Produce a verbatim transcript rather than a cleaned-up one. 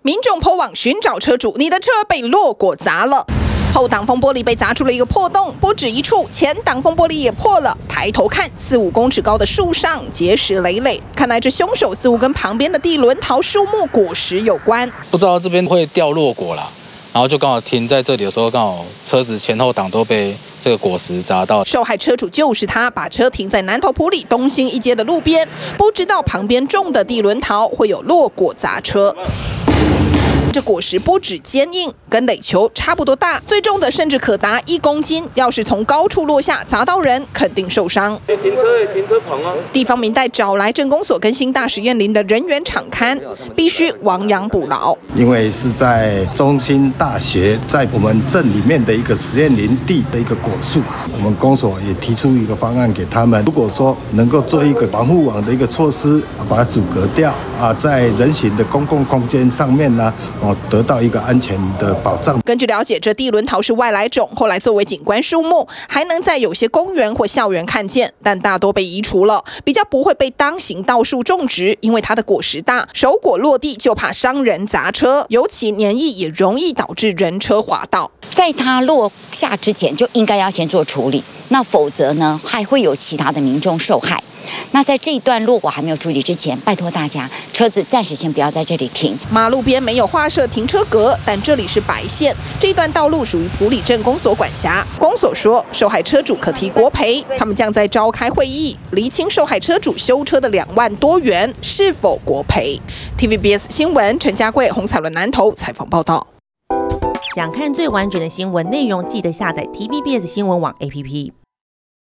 民众po网寻找车主，你的车被落果砸了。 后挡风玻璃被砸出了一个破洞，不止一处，前挡风玻璃也破了。抬头看，四五公尺高的树上结实累累，看来这凶手似乎跟旁边的地轮桃树木果实有关。 不知道这边会掉落果啦，然后就刚好停在这里的时候，刚好车子前后挡都被这个果实砸到。 受害车主就是他，把车停在南投埔里东兴一街的路边，不知道旁边种的地轮桃会有落果砸车。 这果实不止坚硬，跟垒球差不多大，最重的甚至可达一公斤。要是从高处落下砸到人，肯定受伤。 停车，停车棚啊！ 地方民代找来镇公所跟新大实验林的人员场勘，必须亡羊补牢。 因为是在中兴大学，在我们镇里面的一个实验林地的一个果树，我们公所也提出一个方案给他们。如果说能够做一个防护网的一个措施，把它阻隔掉啊，在人行的公共空间上面呢。 哦，得到一个安全的保障。 根据了解，这地轮桃是外来种，后来作为景观树木，还能在有些公园或校园看见，但大多被移除了，比较不会被当行道树种植，因为它的果实大，熟果落地就怕伤人砸车，尤其黏液也容易导致人车滑道。 在它落下之前就应该要先做处理，那否则呢，还会有其他的民众受害。 那在这一段落果还没有处理之前，拜托大家，车子暂时先不要在这里停。 马路边没有划设停车格，但这里是白线，这段道路属于埔里镇公所管辖。公所说，受害车主可提国赔，他们将在召开会议，厘清受害车主修车的两万多元是否国赔。T V B S 新闻陈家贵、洪彩伦南投采访报道。 想看最完整的新闻内容，记得下载 T V B S 新闻网 A P P。